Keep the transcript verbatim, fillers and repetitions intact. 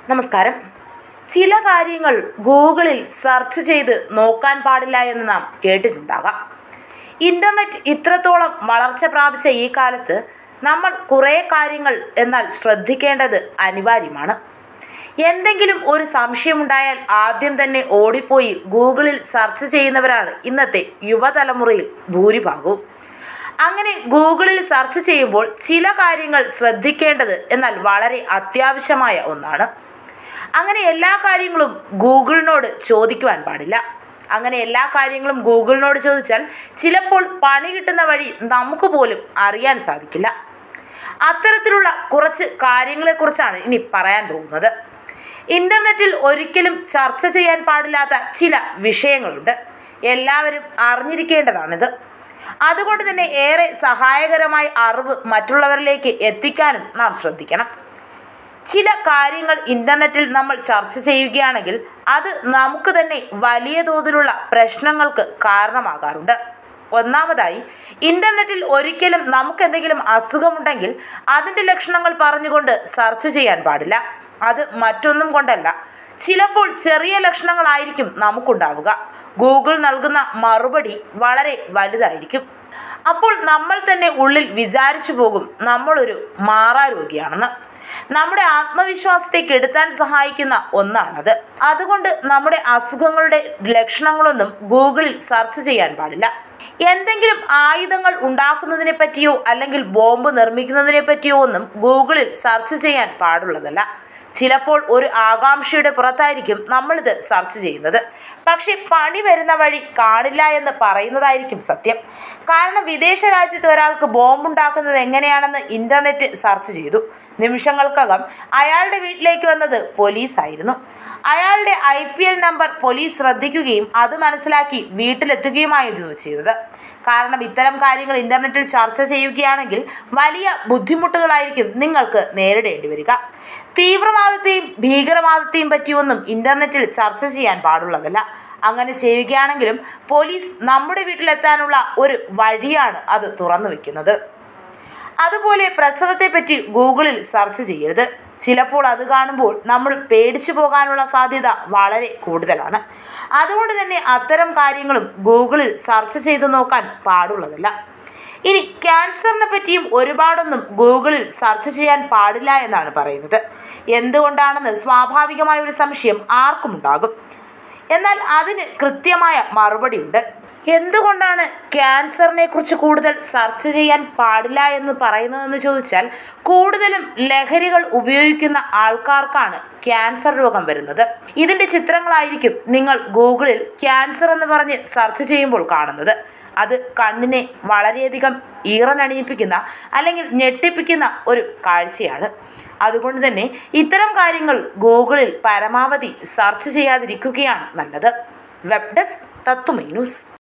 നമസ്കാരം. ചില കാര്യങ്ങൾ ഗൂഗിളിൽ സെർച്ച് ചെയ്ത് നോക്കാൻ പാടില്ല എന്ന് നാം കേട്ടിട്ടുണ്ടാകാം. ഇൻ്റർനെറ്റ് ഇത്രത്തോളം വളർച്ച പ്രാപിച്ച ഈ കാലത്ത് നമ്മൾ കുറേ കാര്യങ്ങൾ എന്നാൽ ശ്രദ്ധിക്കേണ്ടത് അനിവാര്യമാണ്. എന്തെങ്കിലും ഒരു സംശയമുണ്ടായാൽ ആദ്യം തന്നെ ഓടിപ്പോയി ഗൂഗിളിൽ സെർച്ച് ചെയ്യുന്നവരാണ് ഇന്നത്തെ യുവതലമുറയിൽ ഭൂരിഭാഗവും. അങ്ങനെ ഗൂഗിളിൽ സെർച്ച് ചെയ്യുമ്പോൾ ചില കാര്യങ്ങൾ ശ്രദ്ധിക്കേണ്ടത് എന്നാൽ വളരെ അത്യാവശ്യമായ ഒന്നാണ്. അങ്ങനെ എല്ലാ കാര്യങ്ങളും ഗൂഗിളിനോട് ചോദിക്കുവാൻ പാടില്ല. അങ്ങനെ എല്ലാ കാര്യങ്ങളും ഗൂഗിളിനോട് ചോദിച്ചാൽ ചിലപ്പോൾ പണി കിട്ടുന്ന വഴി നമുക്ക് പോലും അറിയാൻ സാധിക്കില്ല. അത്തരത്തിലുള്ള കുറച്ച് കാര്യങ്ങളെക്കുറിച്ചാണ് ഇനി പറയാൻ പോകുന്നത്. ഇൻ്റർനെറ്റിൽ ഒരിക്കലും ചർച്ച ചെയ്യാൻ പാടില്ലാത്ത ചില വിഷയങ്ങളുണ്ട്. എല്ലാവരും അറിഞ്ഞിരിക്കേണ്ടതാണിത്. അതുകൊണ്ട് തന്നെ ഏറെ സഹായകരമായ അറിവ് മറ്റുള്ളവരിലേക്ക് എത്തിക്കാനും നാം ശ്രദ്ധിക്കണം. ചില കാര്യങ്ങൾ ഇൻ്റർനെറ്റിൽ നമ്മൾ ചർച്ച ചെയ്യുകയാണെങ്കിൽ അത് നമുക്ക് തന്നെ വലിയ തോതിലുള്ള പ്രശ്നങ്ങൾക്ക് കാരണമാകാറുണ്ട്. ഒന്നാമതായി, ഇൻ്റർനെറ്റിൽ ഒരിക്കലും നമുക്ക് എന്തെങ്കിലും അസുഖമുണ്ടെങ്കിൽ അതിൻ്റെ ലക്ഷണങ്ങൾ പറഞ്ഞുകൊണ്ട് സെർച്ച് ചെയ്യാൻ പാടില്ല. അത് മറ്റൊന്നും കൊണ്ടല്ല, ചിലപ്പോൾ ചെറിയ ലക്ഷണങ്ങളായിരിക്കും നമുക്കുണ്ടാവുക. ഗൂഗിൾ നൽകുന്ന മറുപടി വളരെ വലുതായിരിക്കും. അപ്പോൾ നമ്മൾ തന്നെ ഉള്ളിൽ വിചാരിച്ചു പോകും നമ്മളൊരു മാറാരോഗിയാണെന്ന്. നമ്മുടെ ആത്മവിശ്വാസത്തെ കെടുത്താൻ സഹായിക്കുന്ന ഒന്നാണത്. അതുകൊണ്ട് നമ്മുടെ അസുഖങ്ങളുടെ ലക്ഷണങ്ങളൊന്നും ഗൂഗിളിൽ സെർച്ച് ചെയ്യാൻ പാടില്ല. എന്തെങ്കിലും ആയുധങ്ങൾ ഉണ്ടാക്കുന്നതിനെ പറ്റിയോ അല്ലെങ്കിൽ ബോംബ് നിർമ്മിക്കുന്നതിനെ പറ്റിയോ ഒന്നും ഗൂഗിളിൽ സെർച്ച് ചെയ്യാൻ പാടുള്ളതല്ല. ചിലപ്പോൾ ഒരു ആകാംക്ഷയുടെ പുറത്തായിരിക്കും നമ്മളിത് സെർച്ച് ചെയ്യുന്നത്. പക്ഷേ പണി വരുന്ന വഴി കാണില്ല എന്ന് പറയുന്നതായിരിക്കും സത്യം. കാരണം വിദേശ രാജ്യത്ത് ഒരാൾക്ക് ബോംബുണ്ടാക്കുന്നത് എങ്ങനെയാണെന്ന് ഇൻ്റർനെറ്റ് സെർച്ച് ചെയ്തു. നിമിഷങ്ങൾക്കകം അയാളുടെ വീട്ടിലേക്ക് വന്നത് പോലീസായിരുന്നു. അയാളുടെ I P L number police ശ്രദ്ധിക്കുകയും അത് മനസ്സിലാക്കി വീട്ടിലെത്തുകയുമായിരുന്നു ചെയ്തത്. കാരണം ഇത്തരം കാര്യങ്ങൾ ഇൻ്റർനെറ്റിൽ ചർച്ച ചെയ്യുകയാണെങ്കിൽ വലിയ ബുദ്ധിമുട്ടുകളായിരിക്കും നിങ്ങൾക്ക് നേരിടേണ്ടി വരിക. തീവ്രവാദത്തെയും ഭീകരവാദത്തെയും പറ്റിയൊന്നും ഇൻ്റർനെറ്റിൽ ചർച്ച ചെയ്യാൻ പാടുള്ളതല്ല. അങ്ങനെ ചെയ്യുകയാണെങ്കിലും പോലീസ് നമ്മുടെ വീട്ടിലെത്താനുള്ള ഒരു വഴിയാണ് അത് തുറന്നു വയ്ക്കുന്നത്. അതുപോലെ പ്രസവത്തെപ്പറ്റി ഗൂഗിളിൽ സെർച്ച് ചെയ്യരുത്. ചിലപ്പോൾ അത് കാണുമ്പോൾ നമ്മൾ പേടിച്ചു പോകാനുള്ള സാധ്യത വളരെ കൂടുതലാണ്. അതുകൊണ്ട് തന്നെ അത്തരം കാര്യങ്ങളും ഗൂഗിളിൽ സെർച്ച് ചെയ്ത് നോക്കാൻ പാടുള്ളതല്ല. ഇനി ക്യാൻസറിനെ പറ്റിയും ഒരുപാടൊന്നും ഗൂഗിളിൽ സെർച്ച് ചെയ്യാൻ പാടില്ല എന്നാണ് പറയുന്നത്. എന്തുകൊണ്ടാണെന്ന് സ്വാഭാവികമായ ഒരു സംശയം ആർക്കും ഉണ്ടാകും. എന്നാൽ അതിന് കൃത്യമായ മറുപടിയുണ്ട്. എന്തുകൊണ്ടാണ് ക്യാൻസറിനെ കുറിച്ച് കൂടുതൽ സെർച്ച് ചെയ്യാൻ പാടില്ല എന്ന് പറയുന്നതെന്ന് ചോദിച്ചാൽ, കൂടുതലും ലഹരികൾ ഉപയോഗിക്കുന്ന ആൾക്കാർക്കാണ് ക്യാൻസർ രോഗം വരുന്നത്. ഇതിൻ്റെ ചിത്രങ്ങളായിരിക്കും നിങ്ങൾ ഗൂഗിളിൽ ക്യാൻസർ എന്ന് പറഞ്ഞ് സെർച്ച് ചെയ്യുമ്പോൾ കാണുന്നത്. അത് കണ്ണിനെ വളരെയധികം ഈറനണിയിപ്പിക്കുന്ന അല്ലെങ്കിൽ ഞെട്ടിപ്പിക്കുന്ന ഒരു കാഴ്ചയാണ്. അതുകൊണ്ട് തന്നെ ഇത്തരം കാര്യങ്ങൾ ഗൂഗിളിൽ പരമാവധി സെർച്ച് ചെയ്യാതിരിക്കുകയാണ് നല്ലത്. Web desk Tatwamayi news.